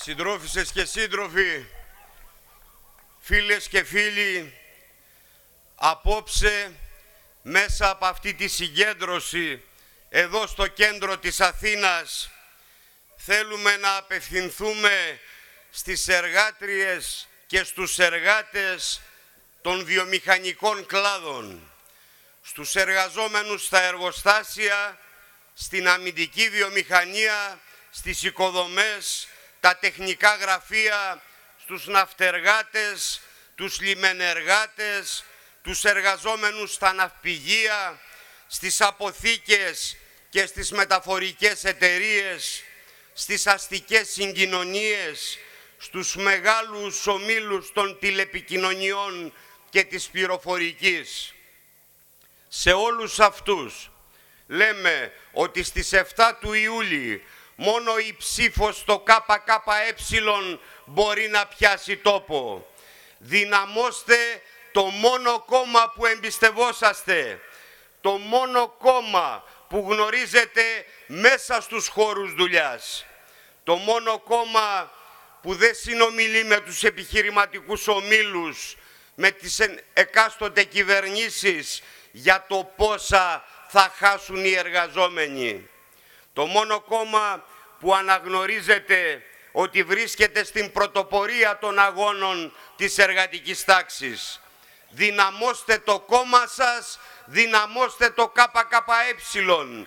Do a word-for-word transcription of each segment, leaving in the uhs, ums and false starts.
Συντρόφισσες και σύντροφοι, φίλες και φίλοι, απόψε μέσα από αυτή τη συγκέντρωση εδώ στο κέντρο της Αθήνας θέλουμε να απευθυνθούμε στις εργάτριες και στους εργάτες των βιομηχανικών κλάδων, στους εργαζόμενους στα εργοστάσια, στην αμυντική βιομηχανία, στις οικοδομές, τα τεχνικά γραφεία, στους ναυτεργάτες, τους λιμενεργάτες, τους εργαζόμενους στα ναυπηγεία, στις αποθήκες και στις μεταφορικές εταιρείες, στις αστικές συγκοινωνίες, στους μεγάλους ομίλους των τηλεπικοινωνιών και της πληροφορικής. Σε όλους αυτούς λέμε ότι στις εφτά του Ιούλη μόνο η ψήφος στο ΚΚΕ μπορεί να πιάσει τόπο. Δυναμώστε το μόνο κόμμα που εμπιστευόσαστε, το μόνο κόμμα που γνωρίζετε μέσα στους χώρους δουλειάς, το μόνο κόμμα που δεν συνομιλεί με τους επιχειρηματικούς ομίλους, με τις εκάστοτε κυβερνήσεις για το πόσα θα χάσουν οι εργαζόμενοι. Το μόνο κόμμα που αναγνωρίζεται ότι βρίσκεται στην πρωτοπορία των αγώνων της εργατικής τάξης. Δυναμώστε το κόμμα σας, δυναμώστε το ΚΚΕ.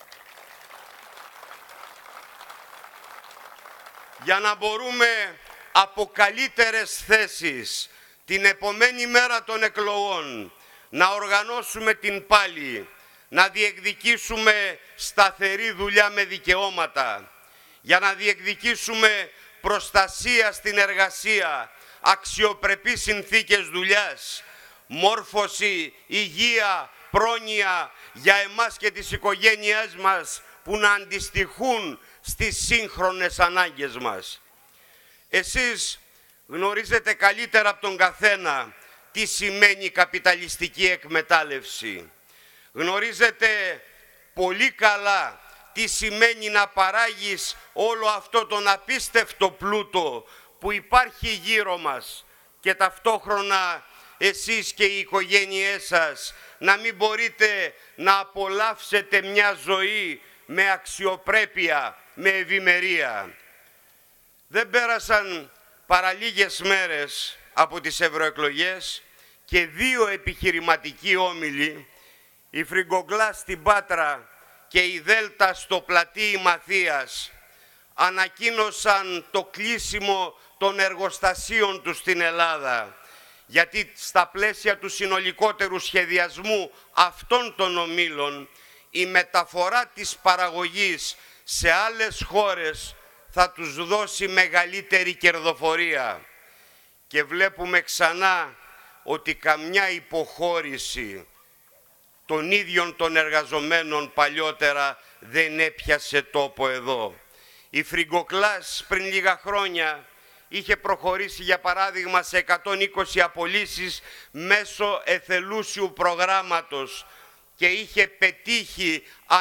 Για να μπορούμε από καλύτερες θέσεις την επομένη μέρα των εκλογών να οργανώσουμε την πάλη, να διεκδικήσουμε σταθερή δουλειά με δικαιώματα, για να διεκδικήσουμε προστασία στην εργασία, αξιοπρεπείς συνθήκες δουλειάς, μόρφωση, υγεία, πρόνοια για εμάς και τις οικογένειές μας που να αντιστοιχούν στις σύγχρονες ανάγκες μας. Εσείς γνωρίζετε καλύτερα από τον καθένα τι σημαίνει καπιταλιστική εκμετάλλευση. Γνωρίζετε πολύ καλά τι σημαίνει να παράγεις όλο αυτό τον απίστευτο πλούτο που υπάρχει γύρω μας και ταυτόχρονα εσείς και οι οικογένειές σας να μην μπορείτε να απολαύσετε μια ζωή με αξιοπρέπεια, με ευημερία. Δεν πέρασαν παρά λίγες μέρες από τις ευρωεκλογές και δύο επιχειρηματικοί όμιλοι, η Φριγκογκλάς στην Πάτρα και η Δέλτα στο πλατείο Μαθίας, ανακοίνωσαν το κλείσιμο των εργοστασίων τους στην Ελλάδα, γιατί στα πλαίσια του συνολικότερου σχεδιασμού αυτών των ομίλων η μεταφορά της παραγωγής σε άλλες χώρες θα τους δώσει μεγαλύτερη κερδοφορία. Και βλέπουμε ξανά ότι καμιά υποχώρηση των ίδιων των εργαζομένων παλιότερα δεν έπιασε τόπο εδώ. Η Φριγκογκλάς πριν λίγα χρόνια είχε προχωρήσει για παράδειγμα σε εκατόν είκοσι απολύσεις μέσω εθελούσιου προγράμματος και είχε πετύχει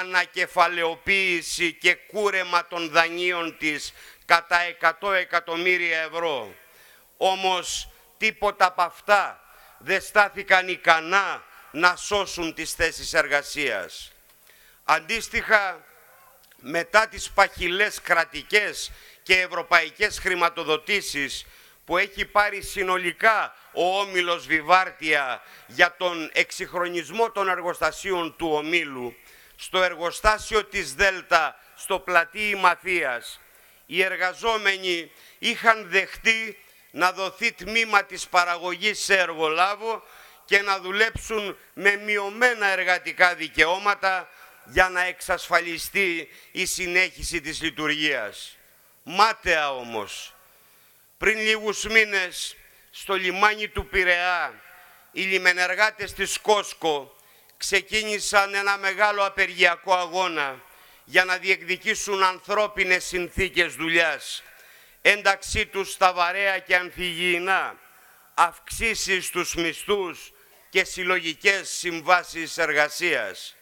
ανακεφαλαιοποίηση και κούρεμα των δανείων της κατά εκατό εκατομμύρια ευρώ. Όμως τίποτα από αυτά δεν στάθηκαν ικανά να σώσουν τις θέσεις εργασίας. Αντίστοιχα, μετά τις παχυλές κρατικές και ευρωπαϊκές χρηματοδοτήσεις που έχει πάρει συνολικά ο όμιλος Βιβάρτια για τον εξυγχρονισμό των εργοστασίων του ομίλου, στο εργοστάσιο της Δέλτα, στο πλατείο Μαθίας, οι εργαζόμενοι είχαν δεχτεί να δοθεί τμήμα της παραγωγής σε εργολάβο και να δουλέψουν με μειωμένα εργατικά δικαιώματα για να εξασφαλιστεί η συνέχιση της λειτουργίας. Μάταια όμως, πριν λίγους μήνες στο λιμάνι του Πειραιά οι λιμενεργάτες της Κόσκο ξεκίνησαν ένα μεγάλο απεργιακό αγώνα για να διεκδικήσουν ανθρώπινες συνθήκες δουλειάς, ένταξή τους στα βαρέα και αμφιγεινά, αυξήσεις στους μισθούς και συλλογικές συμβάσεις εργασίας.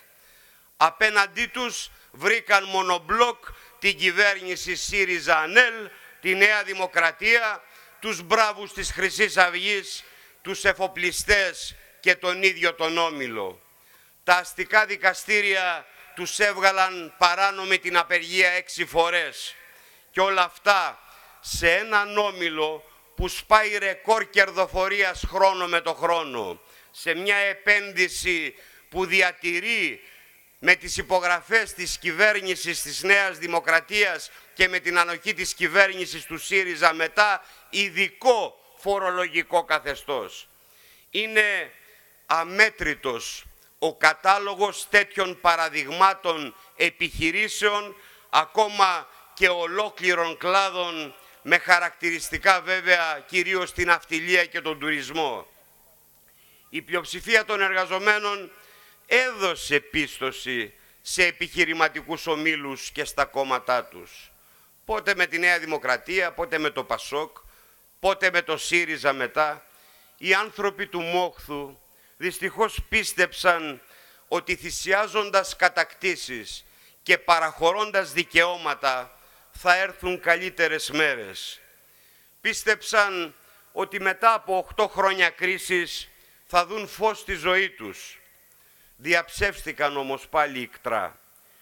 Απέναντί τους βρήκαν μονομπλοκ την κυβέρνηση ΣΥΡΙΖΑ-ΑΝΕΛ τη Νέα Δημοκρατία, τους μπράβους της Χρυσής Αυγής, τους εφοπλιστές και τον ίδιο τον Όμιλο. Τα αστικά δικαστήρια τους έβγαλαν παράνομη την απεργία έξι φορές και όλα αυτά σε έναν Όμιλο που σπάει ρεκόρ κερδοφορίας χρόνο με το χρόνο, σε μια επένδυση που διατηρεί με τις υπογραφές της κυβέρνησης της Νέας Δημοκρατίας και με την ανοχή της κυβέρνησης του ΣΥΡΙΖΑ μετά ειδικό φορολογικό καθεστώς. Είναι αμέτρητος ο κατάλογος τέτοιων παραδειγμάτων επιχειρήσεων, ακόμα και ολόκληρων κλάδων, με χαρακτηριστικά βέβαια κυρίως την ναυτιλία και τον τουρισμό. Η πλειοψηφία των εργαζομένων έδωσε πίστοση σε επιχειρηματικούς ομίλους και στα κόμματά τους. Πότε με τη Νέα Δημοκρατία, πότε με το ΠΑΣΟΚ, πότε με το ΣΥΡΙΖΑ μετά. Οι άνθρωποι του μόχθου δυστυχώς πίστεψαν ότι θυσιάζοντας κατακτήσεις και παραχωρώντας δικαιώματα θα έρθουν καλύτερες μέρες. Πίστεψαν ότι μετά από οκτώ χρόνια κρίσης θα δουν φως στη ζωή τους. Διαψεύστηκαν όμως πάλι ικτρά.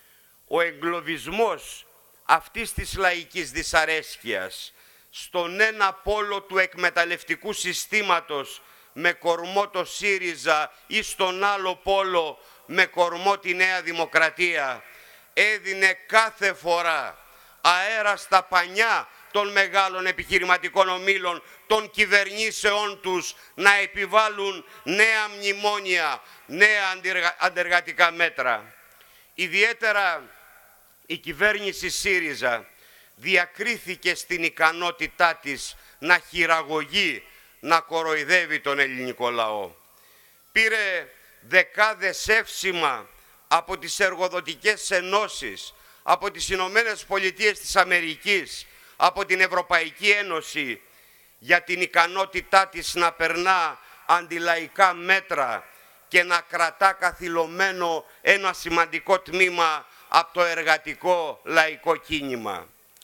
Ο εγκλωβισμός αυτής της λαϊκής δυσαρέσκειας στον ένα πόλο του εκμεταλλευτικού συστήματος με κορμό το ΣΥΡΙΖΑ ή στον άλλο πόλο με κορμό τη Νέα Δημοκρατία έδινε κάθε φορά αέρα στα πανιά των μεγάλων επιχειρηματικών ομίλων, των κυβερνήσεών τους να επιβάλλουν νέα μνημόνια, νέα αντεργατικά μέτρα. Ιδιαίτερα η κυβέρνηση ΣΥΡΙΖΑ διακρίθηκε στην ικανότητά της να χειραγωγεί, να κοροϊδεύει τον ελληνικό λαό. Πήρε δεκάδες εύσημα από τις εργοδοτικές ενώσεις, από τις Ηνωμένες Πολιτείες της Αμερικής, από την Ευρωπαϊκή Ένωση για την ικανότητά της να περνά αντιλαϊκά μέτρα και να κρατά καθυλωμένο ένα σημαντικό τμήμα από το εργατικό λαϊκό κίνημα.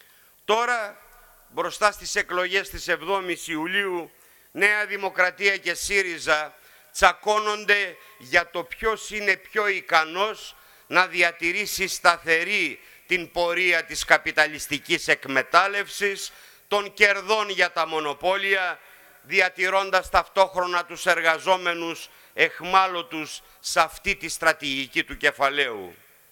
Τώρα, μπροστά στις εκλογές της εβδόμης Ιουλίου, Νέα Δημοκρατία και ΣΥΡΙΖΑ τσακώνονται για το ποιος είναι πιο ικανός να διατηρήσει σταθερή την πορεία της καπιταλιστικής εκμετάλλευσης, των κερδών για τα μονοπόλια, διατηρώντας ταυτόχρονα τους εργαζόμενους εχμάλωτους σε αυτή τη στρατηγική του κεφαλαίου.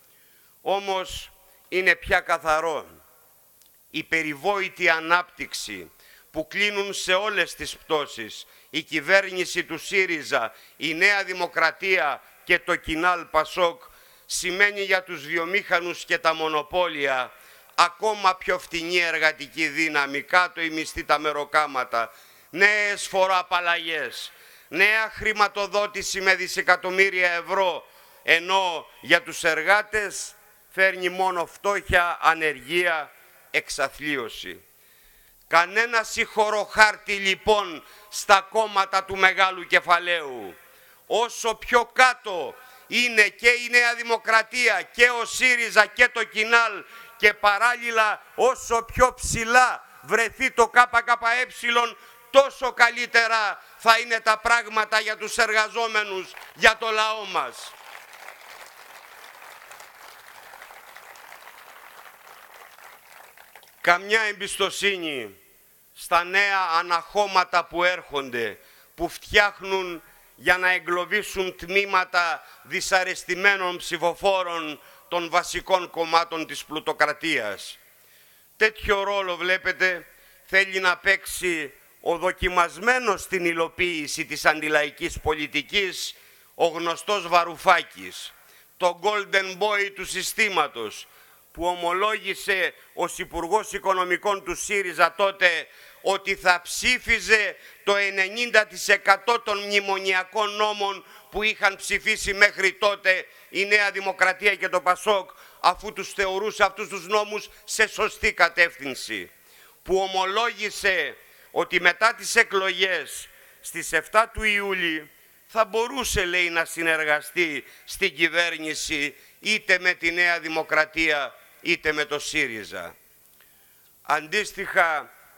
Όμως είναι πια καθαρό. Η περιβόητη ανάπτυξη που κλείνουν σε όλες τις πτώσεις η κυβέρνηση του ΣΥΡΙΖΑ, η Νέα Δημοκρατία και το Κινάλ Πασόκ σημαίνει για τους βιομήχανους και τα μονοπόλια ακόμα πιο φτηνή εργατική δύναμη, κάτω οι μισθοί, τα μεροκάματα, νέες φοροαπαλλαγές, νέα χρηματοδότηση με δισεκατομμύρια ευρώ, ενώ για τους εργάτες φέρνει μόνο φτώχεια, ανεργία, εξαθλίωση. Κανένα συγχωροχάρτη λοιπόν στα κόμματα του μεγάλου κεφαλαίου. Όσο πιο κάτω είναι και η Νέα Δημοκρατία και ο ΣΥΡΙΖΑ και το Κινάλ και παράλληλα όσο πιο ψηλά βρεθεί το ΚΚΕ, τόσο καλύτερα θα είναι τα πράγματα για τους εργαζόμενους, για το λαό μας. Καμιά εμπιστοσύνη στα νέα αναχώματα που έρχονται, που φτιάχνουν για να εγκλωβίσουν τμήματα δυσαρεστημένων ψηφοφόρων των βασικών κομμάτων της πλουτοκρατίας. Τέτοιο ρόλο, βλέπετε, θέλει να παίξει ο δοκιμασμένος στην υλοποίηση της αντιλαϊκής πολιτικής, ο γνωστός Βαρουφάκης, το golden boy του συστήματος, που ομολόγησε ως Υπουργός Οικονομικών του ΣΥΡΙΖΑ τότε ότι θα ψήφιζε το ενενήντα τοις εκατό των μνημονιακών νόμων που είχαν ψηφίσει μέχρι τότε η Νέα Δημοκρατία και το ΠΑΣΟΚ, αφού τους θεωρούσε αυτούς τους νόμους σε σωστή κατεύθυνση. Που ομολόγησε ότι μετά τις εκλογές στις εφτά του Ιούλη θα μπορούσε, λέει, να συνεργαστεί στην κυβέρνηση είτε με τη Νέα Δημοκρατία είτε με το ΣΥΡΙΖΑ. Αντίστοιχα,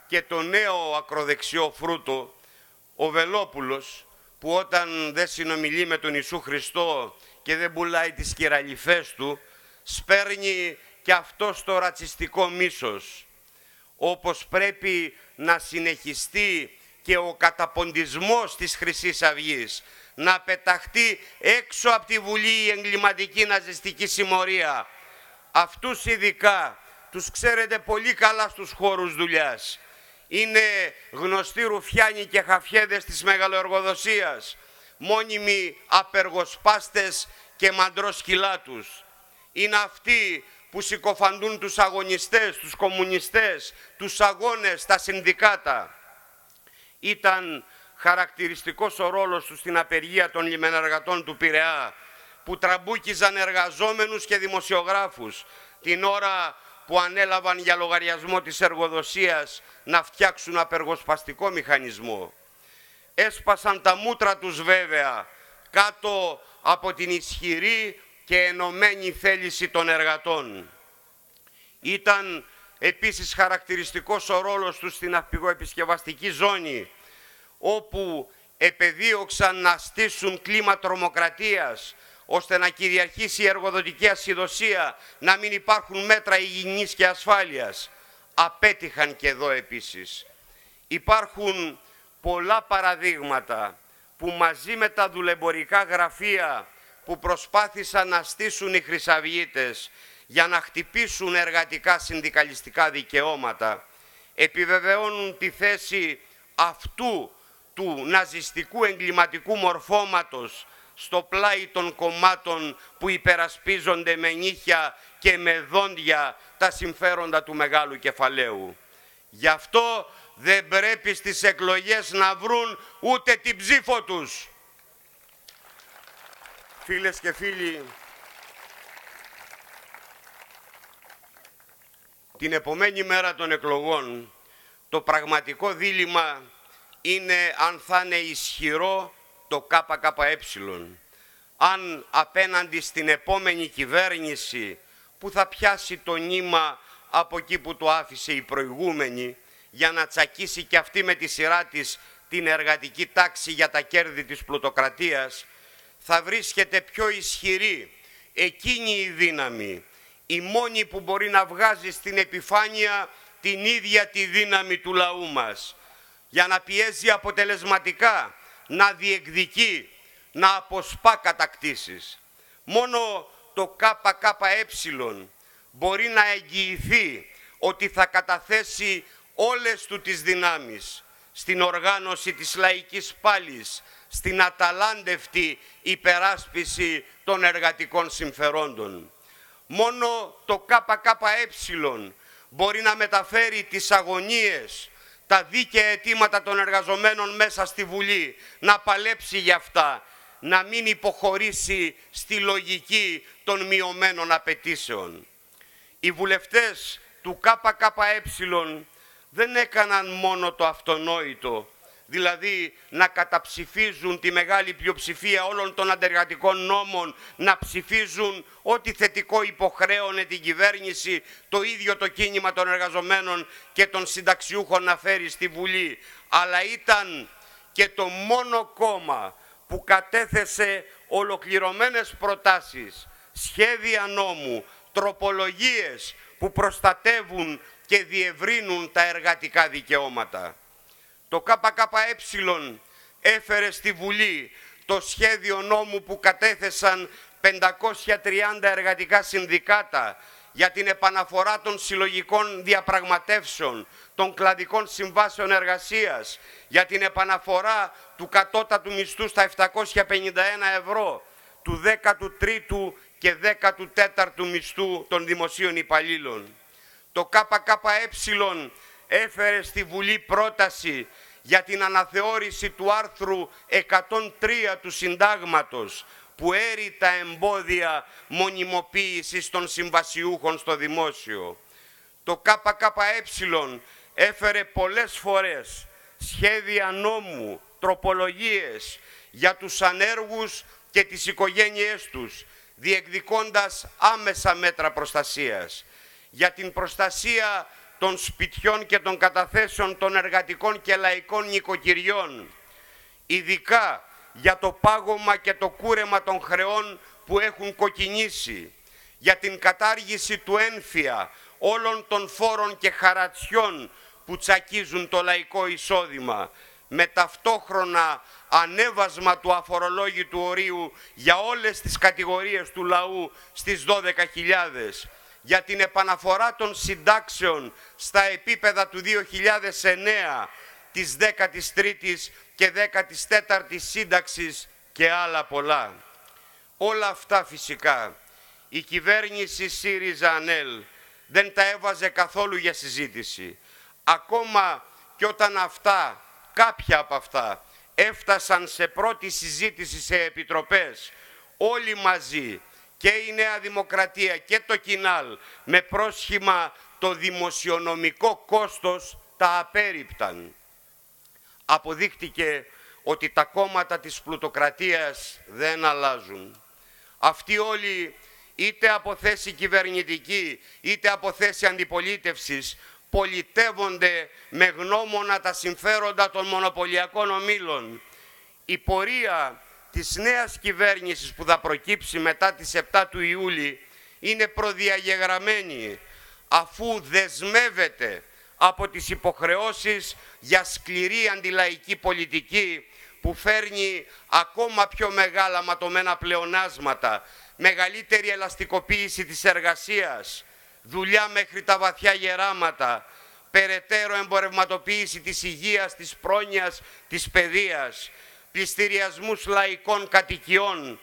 και το νέο ακροδεξιό φρούτο, ο Βελόπουλος, που όταν δεν συνομιλεί με τον Ιησού Χριστό και δεν πουλάει τις κυραλιφές του, σπέρνει και αυτό στο ρατσιστικό μίσος. Όπως πρέπει να συνεχιστεί και ο καταποντισμός της Χρυσής Αυγής, να πεταχτεί έξω από τη Βουλή η εγκληματική ναζιστική συμμορία. Αυτούς ειδικά τους ξέρετε πολύ καλά στους χώρους δουλειάς. Είναι γνωστοί ρουφιάνοι και χαφιέδες της μεγαλοεργοδοσίας, μόνιμοι απεργοσπάστες και μαντρόσκυλά τους. Είναι αυτοί που συκοφαντούν τους αγωνιστές, τους κομμουνιστές, τους αγώνες, τα συνδικάτα. Ήταν χαρακτηριστικός ο ρόλος του στην απεργία των λιμενεργατών του Πειραιά, που τραμπούκιζαν εργαζόμενους και δημοσιογράφους την ώρα που ανέλαβαν για λογαριασμό της εργοδοσίας να φτιάξουν απεργοσπαστικό μηχανισμό. Έσπασαν τα μούτρα τους βέβαια κάτω από την ισχυρή και ενωμένη θέληση των εργατών. Ήταν επίσης χαρακτηριστικός ο ρόλος τους στην αυπηγοεπισκευαστική ζώνη, όπου επεδίωξαν να στήσουν κλίμα τρομοκρατίας, ώστε να κυριαρχήσει η εργοδοτική ασυδοσία, να μην υπάρχουν μέτρα υγιεινής και ασφάλειας. Απέτυχαν και εδώ επίσης. Υπάρχουν πολλά παραδείγματα που μαζί με τα δουλεμπορικά γραφεία που προσπάθησαν να στήσουν οι χρυσαυγίτες για να χτυπήσουν εργατικά συνδικαλιστικά δικαιώματα, επιβεβαιώνουν τη θέση αυτού του ναζιστικού εγκληματικού μορφώματος στο πλάι των κομμάτων που υπερασπίζονται με νύχια και με δόντια τα συμφέροντα του μεγάλου κεφαλαίου. Γι' αυτό δεν πρέπει στις εκλογές να βρουν ούτε την ψήφο τους. Φίλες και φίλοι, την επομένη μέρα των εκλογών το πραγματικό δίλημμα είναι αν θα είναι ισχυρό το ΚΚΕ, αν απέναντι στην επόμενη κυβέρνηση που θα πιάσει το νήμα από εκεί που το άφησε η προηγούμενη για να τσακίσει και αυτή με τη σειρά της την εργατική τάξη για τα κέρδη της πλουτοκρατίας, θα βρίσκεται πιο ισχυρή εκείνη η δύναμη, η μόνη που μπορεί να βγάζει στην επιφάνεια την ίδια τη δύναμη του λαού μας, για να πιέζει αποτελεσματικά, να διεκδικεί, να αποσπά κατακτήσεις. Μόνο το ΚΚΕ μπορεί να εγγυηθεί ότι θα καταθέσει όλες του τις δυνάμεις στην οργάνωση της λαϊκής πάλης, στην αταλάντευτη υπεράσπιση των εργατικών συμφερόντων. Μόνο το ΚΚΕ μπορεί να μεταφέρει τις αγωνίες, τα δίκαια αιτήματα των εργαζομένων μέσα στη Βουλή, να παλέψει για αυτά, να μην υποχωρήσει στη λογική των μειωμένων απαιτήσεων. Οι βουλευτές του ΚΚΕ δεν έκαναν μόνο το αυτονόητο, δηλαδή να καταψηφίζουν τη μεγάλη πλειοψηφία όλων των αντεργατικών νόμων, να ψηφίζουν ό,τι θετικό υποχρέωνε την κυβέρνηση, το ίδιο το κίνημα των εργαζομένων και των συνταξιούχων να φέρει στη Βουλή, αλλά ήταν και το μόνο κόμμα που κατέθεσε ολοκληρωμένες προτάσεις, σχέδια νόμου, τροπολογίες που προστατεύουν και διευρύνουν τα εργατικά δικαιώματα. Το ΚΚΕ έφερε στη Βουλή το σχέδιο νόμου που κατέθεσαν πεντακόσια τριάντα εργατικά συνδικάτα για την επαναφορά των συλλογικών διαπραγματεύσεων, των κλαδικών συμβάσεων εργασίας, για την επαναφορά του κατώτατου μισθού στα επτακόσια πενήντα ένα ευρώ, του δέκατου τρίτου και δέκατου τέταρτου μισθού των δημοσίων υπαλλήλων. Το ΚΚΕ έφερε στη Βουλή πρόταση για την αναθεώρηση του άρθρου εκατόν τρία του Συντάγματος, που έρει τα εμπόδια μονιμοποίησης των συμβασιούχων στο δημόσιο. Το ΚΚΕ έφερε πολλές φορές σχέδια νόμου, τροπολογίες για τους ανέργους και τις οικογένειές τους, διεκδικώντας άμεσα μέτρα προστασίας. Για την προστασία των σπιτιών και των καταθέσεων των εργατικών και λαϊκών νοικοκυριών, ειδικά για το πάγωμα και το κούρεμα των χρεών που έχουν κοκκινήσει, για την κατάργηση του ένφια όλων των φόρων και χαρατσιών που τσακίζουν το λαϊκό εισόδημα, με ταυτόχρονα ανέβασμα του αφορολόγητου ορίου για όλες τις κατηγορίες του λαού στις δώδεκα χιλιάδες, για την επαναφορά των συντάξεων στα επίπεδα του δύο χιλιάδες εννέα, της δέκατης τρίτης και δέκατης τέταρτης σύνταξης και άλλα πολλά. Όλα αυτά φυσικά η κυβέρνηση ΣΥΡΙΖΑ-ΑΝΕΛ δεν τα έβαζε καθόλου για συζήτηση. Ακόμα και όταν αυτά, κάποια από αυτά, έφτασαν σε πρώτη συζήτηση σε επιτροπές, όλοι μαζί, και η Νέα Δημοκρατία και το Κινάλ, με πρόσχημα το δημοσιονομικό κόστος, τα απέρριπταν. Αποδείχτηκε ότι τα κόμματα της πλουτοκρατίας δεν αλλάζουν. Αυτοί όλοι, είτε από θέση κυβερνητική, είτε από θέση αντιπολίτευσης, πολιτεύονται με γνώμονα τα συμφέροντα των μονοπωλιακών ομίλων. Η πορεία της νέας κυβέρνησης που θα προκύψει μετά τις επτά του Ιούλη είναι προδιαγεγραμμένη, αφού δεσμεύεται από τις υποχρεώσεις για σκληρή αντιλαϊκή πολιτική που φέρνει ακόμα πιο μεγάλα ματωμένα πλεονάσματα, μεγαλύτερη ελαστικοποίηση της εργασίας, δουλειά μέχρι τα βαθιά γεράματα, περαιτέρω εμπορευματοποίηση της υγείας, της πρόνοιας, της παιδείας, πληστηριασμούς λαϊκών κατοικιών,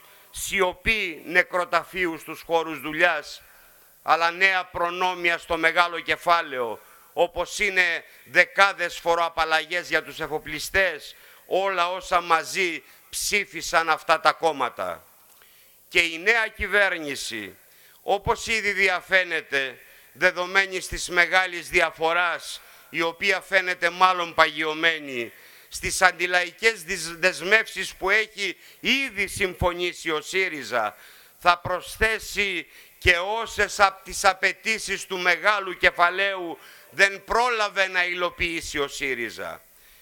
σιωπή νεκροταφείου στους χώρους δουλειάς, αλλά νέα προνόμια στο μεγάλο κεφάλαιο, όπως είναι δεκάδες φοροαπαλλαγές για τους εφοπλιστές, όλα όσα μαζί ψήφισαν αυτά τα κόμματα. Και η νέα κυβέρνηση, όπως ήδη διαφαίνεται, δεδομένης της μεγάλης διαφοράς, η οποία φαίνεται μάλλον παγιωμένη, στις αντιλαϊκές δεσμεύσεις που έχει ήδη συμφωνήσει ο ΣΥΡΙΖΑ, θα προσθέσει και όσες από τις απαιτήσεις του μεγάλου κεφαλαίου δεν πρόλαβε να υλοποιήσει ο ΣΥΡΙΖΑ.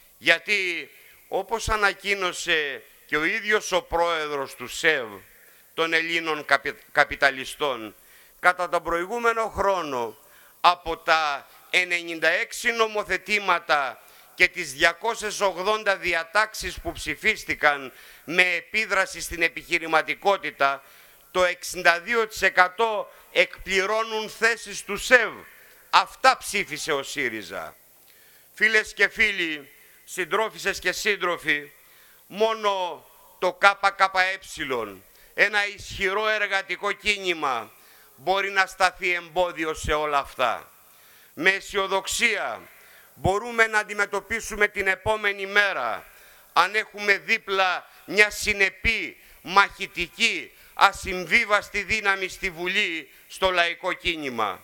Γιατί, όπως ανακοίνωσε και ο ίδιος ο πρόεδρος του ΣΕΒ, των Ελλήνων καπιταλιστών, κατά τον προηγούμενο χρόνο, από τα ενενήντα έξι νομοθετήματα και τις διακόσιες ογδόντα διατάξεις που ψηφίστηκαν με επίδραση στην επιχειρηματικότητα, το εξήντα δύο τοις εκατό εκπληρώνουν θέσεις του ΣΕΒ. Αυτά ψήφισε ο ΣΥΡΙΖΑ. Φίλες και φίλοι, συντρόφισσες και σύντροφοι, μόνο το ΚΚΕ, ένα ισχυρό εργατικό κίνημα, μπορεί να σταθεί εμπόδιο σε όλα αυτά. Με αισιοδοξία μπορούμε να αντιμετωπίσουμε την επόμενη μέρα, αν έχουμε δίπλα μια συνεπή, μαχητική, ασυμβίβαστη δύναμη στη Βουλή, στο λαϊκό κίνημα.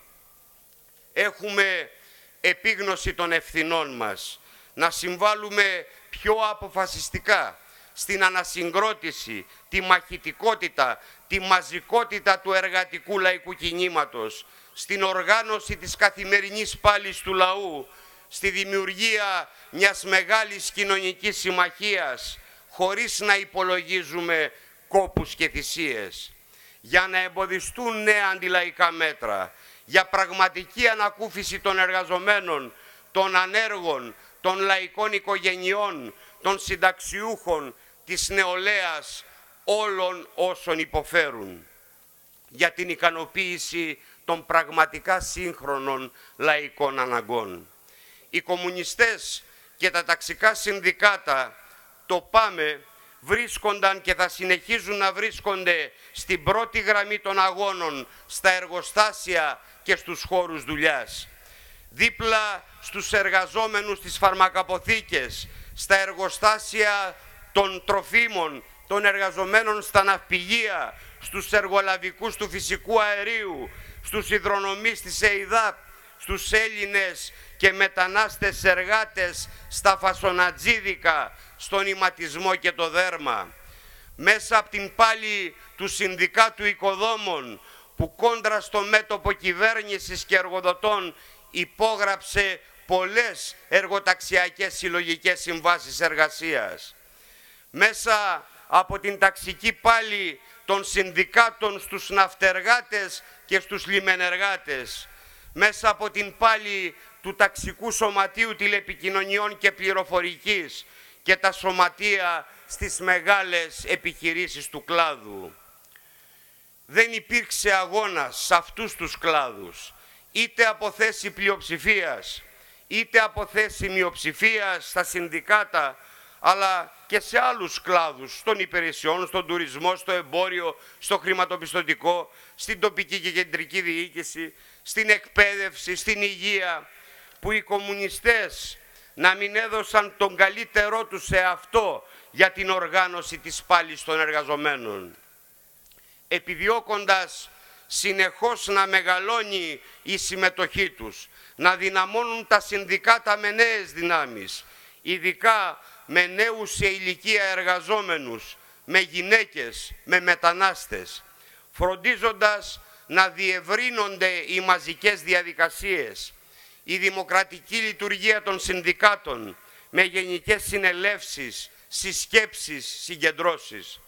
Έχουμε επίγνωση των ευθυνών μας, να συμβάλλουμε πιο αποφασιστικά στην ανασυγκρότηση, τη μαχητικότητα, τη μαζικότητα του εργατικού λαϊκού κινήματος, στην οργάνωση της καθημερινής πάλης του λαού, στη δημιουργία μιας μεγάλης κοινωνικής συμμαχίας, χωρίς να υπολογίζουμε κόπους και θυσίες, για να εμποδιστούν νέα αντιλαϊκά μέτρα, για πραγματική ανακούφιση των εργαζομένων, των ανέργων, των λαϊκών οικογενειών, των συνταξιούχων, της νεολαίας, όλων όσων υποφέρουν, για την ικανοποίηση των πραγματικά σύγχρονων λαϊκών αναγκών. Οι κομμουνιστές και τα ταξικά συνδικάτα, το ΠΑΜΕ, βρίσκονταν και θα συνεχίζουν να βρίσκονται στην πρώτη γραμμή των αγώνων, στα εργοστάσια και στους χώρους δουλειάς. Δίπλα στους εργαζόμενους στις φαρμακαποθήκες, στα εργοστάσια των τροφίμων, των εργαζομένων στα ναυπηγεία, στους εργολαβικούς του φυσικού αερίου, στους υδρονομείς της ΕΙΔΑΠ, στους Έλληνες και μετανάστες εργάτες στα φασονατζίδικα, στον ηματισμό και το δέρμα. Μέσα από την πάλη του Συνδικάτου Οικοδόμων, που κόντρα στο μέτωπο κυβέρνησης και εργοδοτών υπόγραψε πολλές εργοταξιακές συλλογικές συμβάσεις εργασίας. Μέσα από την ταξική πάλη των συνδικάτων στους ναυτεργάτες και στους λιμενεργάτες, μέσα από την πάλη του Ταξικού Σωματείου Τηλεπικοινωνιών και Πληροφορικής και τα σωματεία στις μεγάλες επιχειρήσεις του κλάδου. Δεν υπήρξε αγώνας σε αυτούς τους κλάδους, είτε από θέση πλειοψηφίας, είτε από θέση μειοψηφίας στα συνδικάτα, αλλά και σε άλλους κλάδους, των υπηρεσιών, στον τουρισμό, στο εμπόριο, στο χρηματοπιστωτικό, στην τοπική και κεντρική διοίκηση, στην εκπαίδευση, στην υγεία, που οι κομμουνιστές να μην έδωσαν τον καλύτερό τους σε αυτό για την οργάνωση της πάλης των εργαζομένων. Επιδιώκοντας συνεχώς να μεγαλώνει η συμμετοχή τους, να δυναμώνουν τα συνδικάτα με νέες δυνάμεις, ειδικά με νέους σε ηλικία εργαζόμενους, με γυναίκες, με μετανάστες, φροντίζοντας να διευρύνονται οι μαζικές διαδικασίες, η δημοκρατική λειτουργία των συνδικάτων, με γενικές συνελεύσεις, συσκέψεις, συγκεντρώσεις.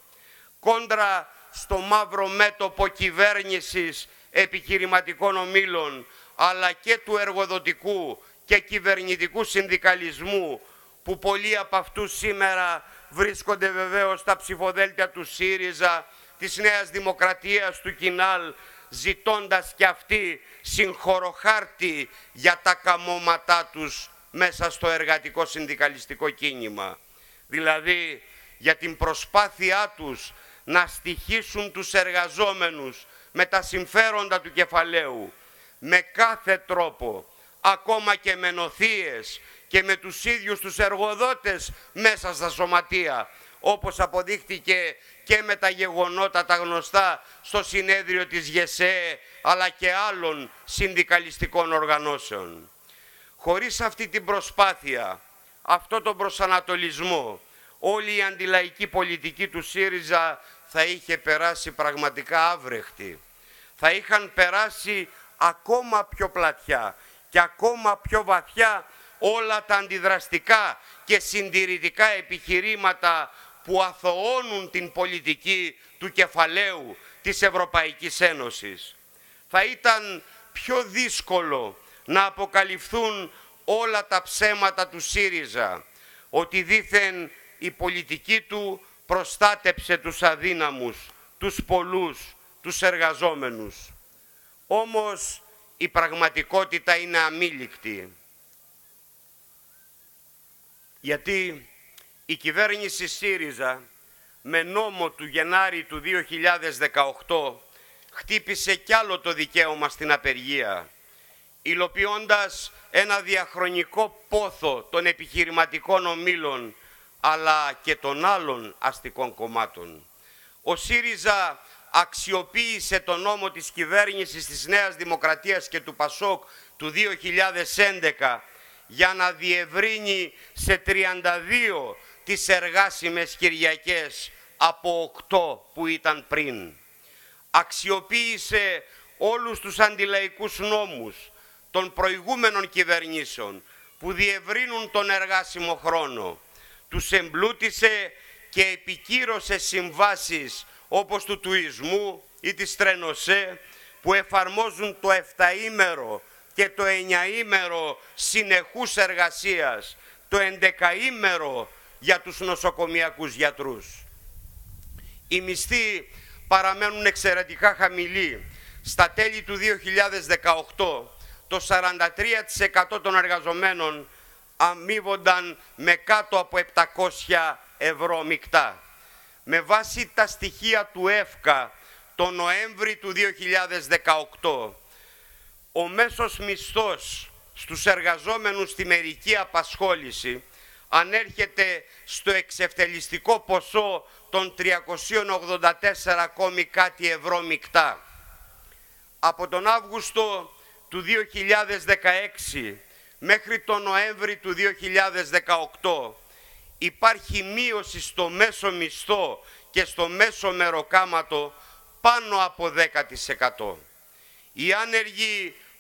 Κόντρα στο μαύρο μέτωπο κυβέρνησης επιχειρηματικών ομίλων, αλλά και του εργοδοτικού και κυβερνητικού συνδικαλισμού, που πολλοί από αυτούς σήμερα βρίσκονται βεβαίως στα ψηφοδέλτια του ΣΥΡΙΖΑ, της Νέας Δημοκρατίας, του Κινάλ, ζητώντας κι αυτοί συγχωροχάρτη για τα καμώματά τους μέσα στο εργατικό συνδικαλιστικό κίνημα. Δηλαδή για την προσπάθειά τους να στοιχίσουν τους εργαζόμενους με τα συμφέροντα του κεφαλαίου, με κάθε τρόπο, ακόμα και με νοθείες και με τους ίδιους τους εργοδότες μέσα στα σωματεία, όπως αποδείχτηκε και με τα γεγονότα τα γνωστά στο συνέδριο της ΓΕΣΕΕ, αλλά και άλλων συνδικαλιστικών οργανώσεων. Χωρίς αυτή την προσπάθεια, αυτό τον προσανατολισμό, όλη η αντιλαϊκή πολιτική του ΣΥΡΙΖΑ θα είχε περάσει πραγματικά άβρεχτη. Θα είχαν περάσει ακόμα πιο πλατιά και ακόμα πιο βαθιά όλα τα αντιδραστικά και συντηρητικά επιχειρήματα που αθωώνουν την πολιτική του κεφαλαίου της Ευρωπαϊκής Ένωσης. Θα ήταν πιο δύσκολο να αποκαλυφθούν όλα τα ψέματα του ΣΥΡΙΖΑ, ότι δήθεν η πολιτική του προστάτεψε τους αδύναμους, τους πολλούς, τους εργαζόμενους. Όμως η πραγματικότητα είναι αμήλικτη. Γιατί η κυβέρνηση ΣΥΡΙΖΑ με νόμο του Γενάρη του δύο χιλιάδες δεκαοκτώ χτύπησε κι άλλο το δικαίωμα στην απεργία, υλοποιώντας ένα διαχρονικό πόθο των επιχειρηματικών ομίλων αλλά και των άλλων αστικών κομμάτων. Ο ΣΥΡΙΖΑ αξιοποίησε το νόμο της κυβέρνησης της Νέας Δημοκρατίας και του ΠΑΣΟΚ του δύο χιλιάδες έντεκα για να διευρύνει σε τριάντα δύο τις εργάσιμες Κυριακές από οκτώ που ήταν πριν. Αξιοποίησε όλους τους αντιλαϊκούς νόμους των προηγούμενων κυβερνήσεων που διευρύνουν τον εργάσιμο χρόνο. Τους εμπλούτησε και επικύρωσε συμβάσεις όπως του τουρισμού ή της Τρενοσέ που εφαρμόζουν το εφταήμερο και το εννιαήμερο συνεχούς εργασίας, το εντεκαήμερο για τους νοσοκομιακούς γιατρούς. Οι μισθοί παραμένουν εξαιρετικά χαμηλοί. Στα τέλη του δύο χιλιάδες δεκαοκτώ το σαράντα τρία τοις εκατό των εργαζομένων αμείβονταν με κάτω από επτακόσια ευρώ μεικτά. Με βάση τα στοιχεία του ΕΦΚΑ το Νοέμβρη του δύο χιλιάδες δεκαοκτώ, ο μέσος μισθός στους εργαζόμενους στη μερική απασχόληση ανέρχεται στο εξευτελιστικό ποσό των τριακόσια ογδόντα τέσσερα κόμμα κάτι ευρώ μεικτά. Από τον Αύγουστο του δύο χιλιάδες δεκαέξι μέχρι τον Νοέμβρη του δύο χιλιάδες δεκαοκτώ υπάρχει μείωση στο μέσο μισθό και στο μέσο μεροκάματο πάνω από δέκα τοις εκατό. Οι άνεργοι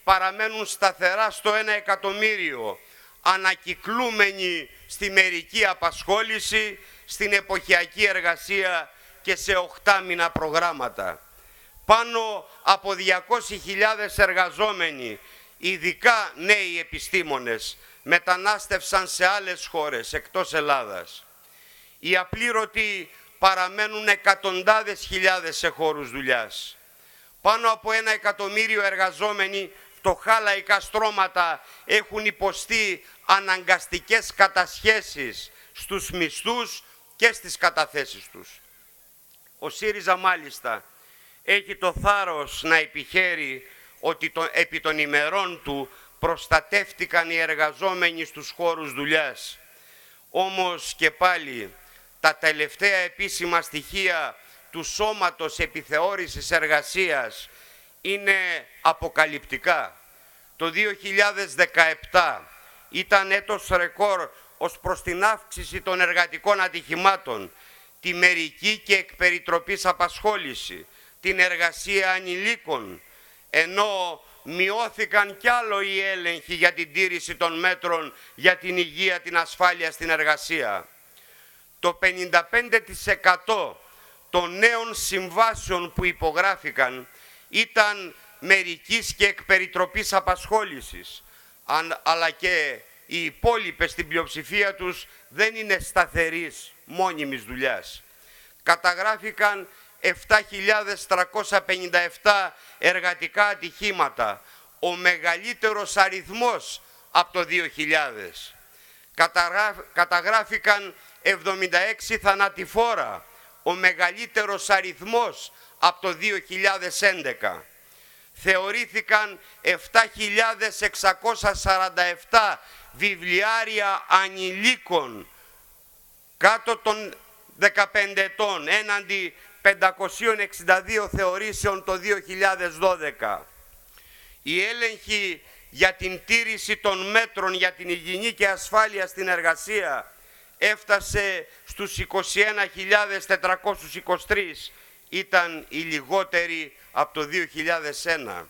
παραμένουν σταθερά στο ένα εκατομμύριο, ανακυκλούμενοι στη μερική απασχόληση, στην εποχιακή εργασία και σε οχτάμινα προγράμματα. Πάνω από διακόσιες χιλιάδες εργαζόμενοι, ειδικά νέοι επιστήμονες, μετανάστευσαν σε άλλες χώρες εκτός Ελλάδας. Οι απλήρωτοι παραμένουν εκατοντάδες χιλιάδες σε χώρους δουλειάς. Πάνω από ένα εκατομμύριο εργαζόμενοι, φτωχά λαϊκά στρώματα, έχουν υποστεί αναγκαστικές κατασχέσεις στους μισθούς και στις καταθέσεις τους. Ο ΣΥΡΙΖΑ μάλιστα έχει το θάρρος να επιχαίρει ότι το, επί των ημερών του προστατεύτηκαν οι εργαζόμενοι στους χώρους δουλειάς. Όμως και πάλι τα τελευταία επίσημα στοιχεία του Σώματος Επιθεώρησης Εργασίας είναι αποκαλυπτικά. Το δύο χιλιάδες δεκαεπτά ήταν έτος ρεκόρ ως προς την αύξηση των εργατικών ατυχημάτων, τη μερική και εκπεριτροπής απασχόληση, την εργασία ανηλίκων, ενώ μειώθηκαν κι άλλο οι έλεγχοι για την τήρηση των μέτρων για την υγεία, την ασφάλεια στην εργασία. Το πενήντα πέντε τοις εκατό των νέων συμβάσεων που υπογράφηκαν ήταν μερικής και εκπεριτροπής απασχόλησης, αλλά και οι υπόλοιπες στην πλειοψηφία τους δεν είναι σταθερής μόνιμης δουλειάς. Καταγράφηκαν επτά χιλιάδες τριακόσια πενήντα επτά εργατικά ατυχήματα, ο μεγαλύτερος αριθμός από το δύο χιλιάδες. Καταγράφηκαν εβδομήντα έξι θανατηφόρα, ο μεγαλύτερος αριθμός από το δύο χιλιάδες έντεκα. Θεωρήθηκαν επτά χιλιάδες εξακόσια σαράντα επτά βιβλιάρια ανηλίκων κάτω των δεκαπέντε ετών, έναντι πεντακόσιες εξήντα δύο θεωρήσεων το δύο χιλιάδες δώδεκα. Η έλεγχη για την τήρηση των μέτρων για την υγιεινή και ασφάλεια στην εργασία έφτασε στους είκοσι ένα χιλιάδες τετρακόσιους είκοσι τρεις, ήταν η λιγότερη από το δύο χιλιάδες ένα.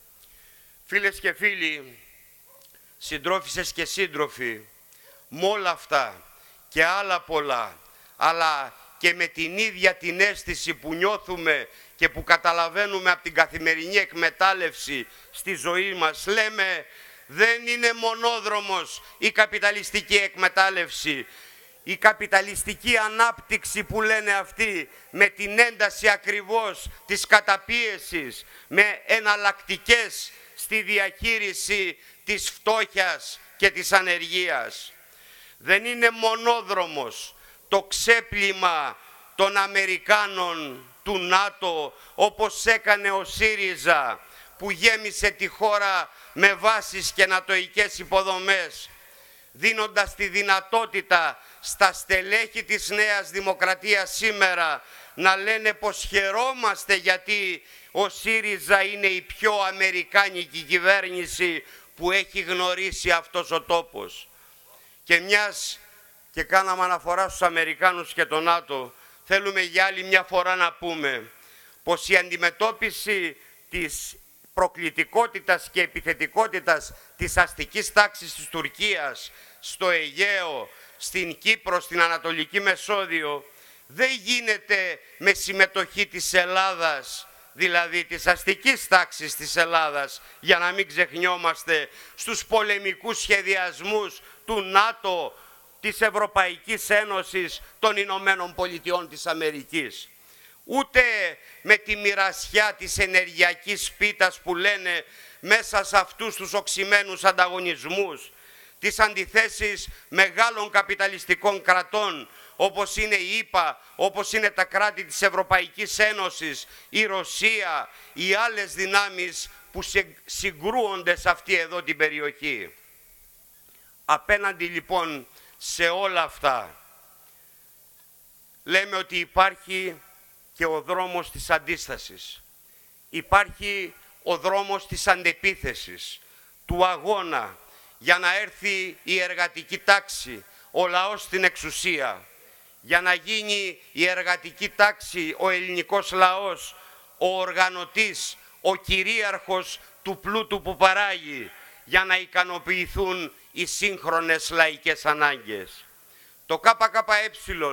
Φίλες και φίλοι, συντρόφισσες και σύντροφοι, με όλα αυτά και άλλα πολλά, αλλά και με την ίδια την αίσθηση που νιώθουμε και που καταλαβαίνουμε από την καθημερινή εκμετάλλευση στη ζωή μας, λέμε δεν είναι μονόδρομος η καπιταλιστική εκμετάλλευση. Η καπιταλιστική ανάπτυξη που λένε αυτοί, με την ένταση ακριβώς της καταπίεσης, με εναλλακτικές στη διαχείριση της φτώχειας και της ανεργίας. Δεν είναι μονόδρομος το ξέπλυμα των Αμερικάνων του ΝΑΤΟ, όπως έκανε ο ΣΥΡΙΖΑ, που γέμισε τη χώρα με βάσεις και νατοικές υποδομές, δίνοντας τη δυνατότητα στα στελέχη της Νέας Δημοκρατίας σήμερα να λένε πως χαιρόμαστε γιατί ο ΣΥΡΙΖΑ είναι η πιο αμερικάνικη κυβέρνηση που έχει γνωρίσει αυτός ο τόπος. Και μιας και κάναμε αναφορά στους Αμερικάνους και τον ΝΑΤΟ, θέλουμε για άλλη μια φορά να πούμε πως η αντιμετώπιση της προκλητικότητας και επιθετικότητας της αστικής τάξης της Τουρκίας στο Αιγαίο, στην Κύπρο, στην Ανατολική Μεσόδιο, δεν γίνεται με συμμετοχή της Ελλάδας, δηλαδή της αστικής τάξης της Ελλάδας, για να μην ξεχνιόμαστε στους πολεμικούς σχεδιασμούς του ΝΑΤΟ, της Ευρωπαϊκής Ένωσης, των Ηνωμένων Πολιτειών της Αμερικής. Ούτε με τη μοιρασιά της ενεργειακής πίτας που λένε μέσα σε αυτούς τους οξυμένους ανταγωνισμούς, τις αντιθέσεις μεγάλων καπιταλιστικών κρατών, όπως είναι η ΗΠΑ, όπως είναι τα κράτη της Ευρωπαϊκής Ένωσης, η Ρωσία, οι άλλες δυνάμεις που συγκρούονται σε αυτή εδώ την περιοχή. Απέναντι λοιπόν σε όλα αυτά, λέμε ότι υπάρχει και ο δρόμος της αντίστασης. Υπάρχει ο δρόμος της αντεπίθεσης, του αγώνα, για να έρθει η εργατική τάξη, ο λαός στην εξουσία, για να γίνει η εργατική τάξη, ο ελληνικός λαός, ο οργανωτής, ο κυρίαρχος του πλούτου που παράγει για να ικανοποιηθούν οι σύγχρονες λαϊκές ανάγκες. Το ΚΚΕ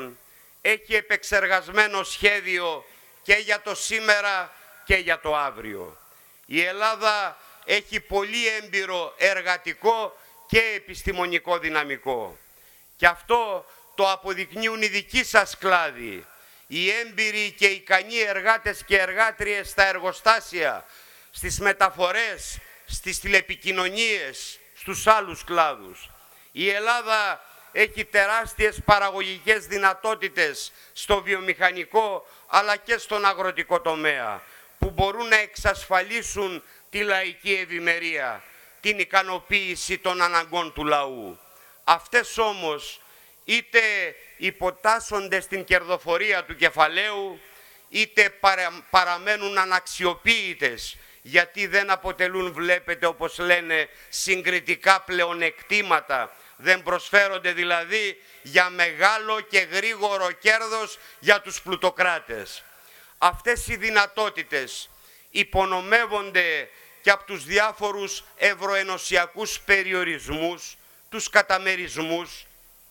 έχει επεξεργασμένο σχέδιο και για το σήμερα και για το αύριο. Η Ελλάδα έχει πολύ έμπειρο εργατικό και επιστημονικό δυναμικό. Και αυτό το αποδεικνύουν οι δικοί σας κλάδοι. Οι έμπειροι και ικανοί εργάτες και εργάτριες στα εργοστάσια, στις μεταφορές, στις τηλεπικοινωνίες, στους άλλους κλάδους. Η Ελλάδα έχει τεράστιες παραγωγικές δυνατότητες στο βιομηχανικό αλλά και στον αγροτικό τομέα, που μπορούν να εξασφαλίσουν τη λαϊκή ευημερία, την ικανοποίηση των αναγκών του λαού. Αυτές όμως είτε υποτάσσονται στην κερδοφορία του κεφαλαίου, είτε παραμένουν αναξιοποίητες, γιατί δεν αποτελούν, βλέπετε, όπως λένε, συγκριτικά πλεονεκτήματα. Δεν προσφέρονται δηλαδή για μεγάλο και γρήγορο κέρδος για τους πλουτοκράτες. Αυτές οι δυνατότητες υπονομεύονται και από τους διάφορους ευρωενωσιακούς περιορισμούς, τους καταμερισμούς.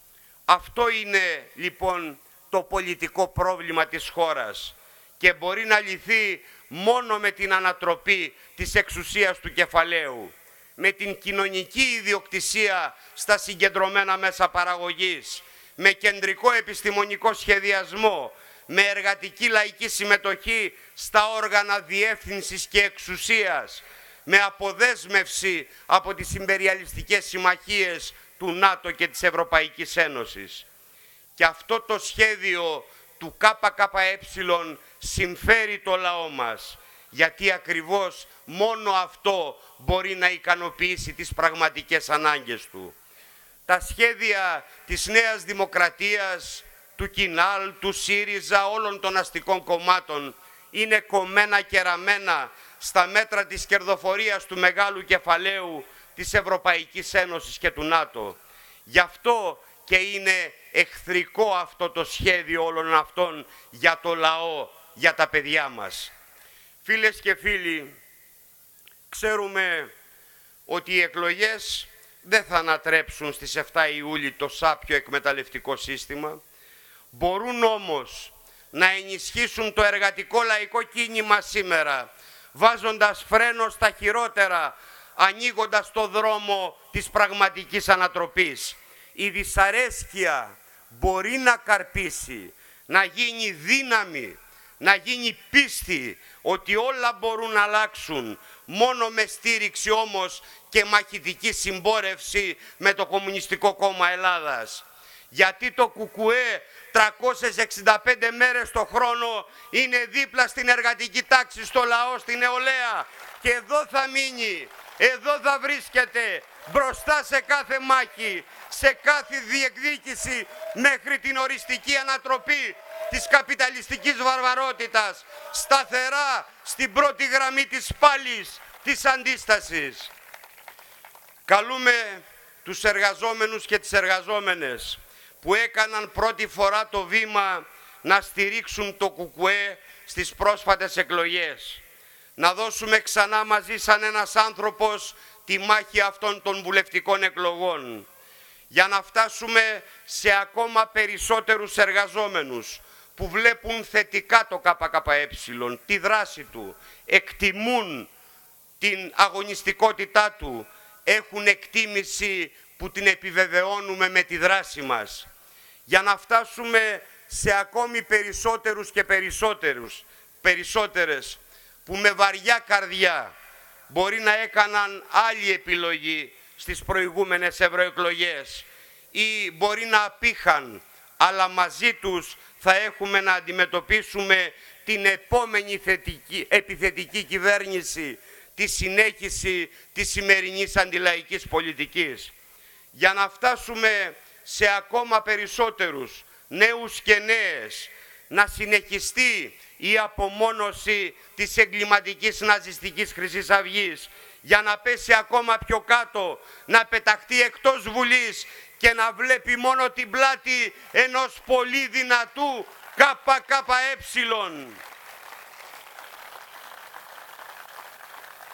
Αυτό είναι λοιπόν το πολιτικό πρόβλημα της χώρας και μπορεί να λυθεί μόνο με την ανατροπή της εξουσίας του κεφαλαίου, με την κοινωνική ιδιοκτησία στα συγκεντρωμένα μέσα παραγωγής, με κεντρικό επιστημονικό σχεδιασμό, με εργατική λαϊκή συμμετοχή στα όργανα διεύθυνσης και εξουσίας, με αποδέσμευση από τις ιμπεριαλιστικές συμμαχίες του ΝΑΤΟ και της Ευρωπαϊκής Ένωσης. Και αυτό το σχέδιο του ΚΚΕ συμφέρει το λαό μας, γιατί ακριβώς μόνο αυτό μπορεί να ικανοποιήσει τις πραγματικές ανάγκες του. Τα σχέδια της Νέας Δημοκρατίας, του Κινάλ, του ΣΥΡΙΖΑ, όλων των αστικών κομμάτων είναι κομμένα και ραμμένα στα μέτρα της κερδοφορίας του μεγάλου κεφαλαίου της Ευρωπαϊκής Ένωσης και του ΝΑΤΟ. Γι' αυτό και είναι εχθρικό αυτό το σχέδιο όλων αυτών για το λαό, για τα παιδιά μας. Φίλες και φίλοι, ξέρουμε ότι οι εκλογές δεν θα ανατρέψουν στις εφτά Ιούλη το σάπιο εκμεταλλευτικό σύστημα. Μπορούν όμως να ενισχύσουν το εργατικό λαϊκό κίνημα σήμερα, βάζοντας φρένο στα χειρότερα, ανοίγοντας το δρόμο της πραγματικής ανατροπής. Η δυσαρέσκεια μπορεί να καρπίσει, να γίνει δύναμη, να γίνει πίστη ότι όλα μπορούν να αλλάξουν, μόνο με στήριξη όμως και μαχητική συμπόρευση με το Κομμουνιστικό Κόμμα Ελλάδας. Γιατί το ΚΚΕ τριακόσιες εξήντα πέντε μέρες το χρόνο είναι δίπλα στην εργατική τάξη, στο λαό, στην νεολαία, και εδώ θα μείνει, εδώ θα βρίσκεται, μπροστά σε κάθε μάχη, σε κάθε διεκδίκηση, μέχρι την οριστική ανατροπή της καπιταλιστικής βαρβαρότητας, σταθερά στην πρώτη γραμμή της πάλης της αντίστασης. Καλούμε τους εργαζόμενους και τις εργαζόμενες που έκαναν πρώτη φορά το βήμα να στηρίξουν το ΚΚΕ στις πρόσφατες εκλογές. Να δώσουμε ξανά μαζί σαν ένας άνθρωπος τη μάχη αυτών των βουλευτικών εκλογών, για να φτάσουμε σε ακόμα περισσότερους εργαζόμενους που βλέπουν θετικά το ΚΚΕ, τη δράση του, εκτιμούν την αγωνιστικότητά του, έχουν εκτίμηση που την επιβεβαιώνουμε με τη δράση μας, για να φτάσουμε σε ακόμη περισσότερους και περισσότερους, περισσότερες που με βαριά καρδιά μπορεί να έκαναν άλλη επιλογή στις προηγούμενες ευρωεκλογές ή μπορεί να απήχαν, αλλά μαζί τους θα έχουμε να αντιμετωπίσουμε την επόμενη θετική, επιθετική κυβέρνηση, τη συνέχιση της σημερινής αντιλαϊκής πολιτικής. Για να φτάσουμε σε ακόμα περισσότερους νέους και νέες, να συνεχιστεί η απομόνωση της εγκληματικής ναζιστικής Χρυσής Αυγής, για να πέσει ακόμα πιο κάτω, να πεταχτεί εκτός Βουλής και να βλέπει μόνο την πλάτη ενός πολύ δυνατού ΚΚΕ.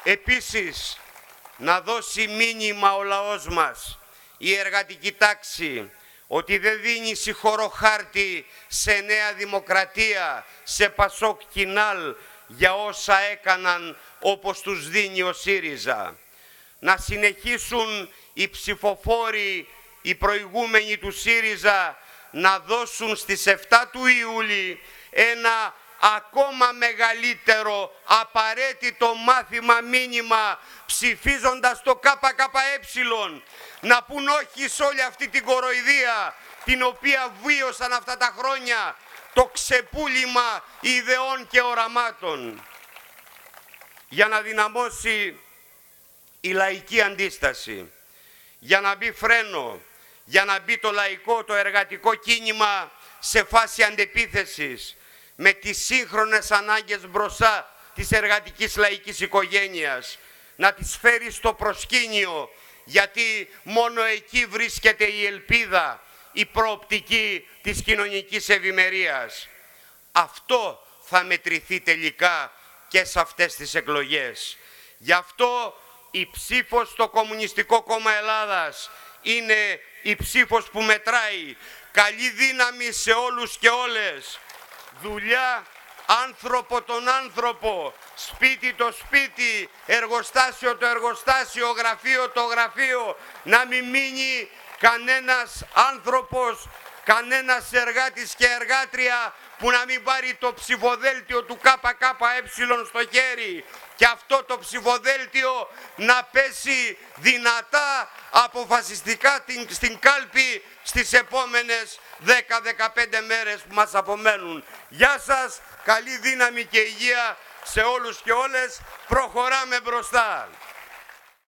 Επίσης, να δώσει μήνυμα ο λαός μας, η εργατική τάξη, ότι δεν δίνει συγχωροχάρτη σε Νέα Δημοκρατία, σε Πασόκ Κινάλ για όσα έκαναν όπως τους δίνει ο ΣΥΡΙΖΑ. Να συνεχίσουν οι ψηφοφόροι, οι προηγούμενοι του ΣΥΡΙΖΑ, να δώσουν στις εφτά του Ιούλη ένα ακόμα μεγαλύτερο απαραίτητο μάθημα μήνυμα, ψηφίζοντας το ΚΚΕ, να πουν όχι σε όλη αυτή την κοροϊδία την οποία βίωσαν αυτά τα χρόνια, το ξεπούλημα ιδεών και οραμάτων, για να δυναμώσει η λαϊκή αντίσταση, για να μπει φρένο, για να μπει το λαϊκό, το εργατικό κίνημα σε φάση αντεπίθεσης με τις σύγχρονες ανάγκες μπροστά της εργατικής λαϊκής οικογένειας, να τις φέρει στο προσκήνιο, γιατί μόνο εκεί βρίσκεται η ελπίδα, η προοπτική της κοινωνικής ευημερίας. Αυτό θα μετρηθεί τελικά και σε αυτές τις εκλογές. Γι' αυτό η ψήφος στο Κομμουνιστικό Κόμμα Ελλάδας είναι η ψήφος που μετράει. Καλή δύναμη σε όλους και όλες. Δουλειά, άνθρωπο τον άνθρωπο, σπίτι το σπίτι, εργοστάσιο το εργοστάσιο, γραφείο το γραφείο. Να μην μείνει κανένας άνθρωπος, κανένας εργάτης και εργάτρια που να μην πάρει το ψηφοδέλτιο του ΚΚΕ στο χέρι, και αυτό το ψηφοδέλτιο να πέσει δυνατά, αποφασιστικά στην κάλπη στις επόμενες δέκα με δεκαπέντε μέρες που μας απομένουν. Γεια σας, καλή δύναμη και υγεία σε όλους και όλες. Προχωράμε μπροστά.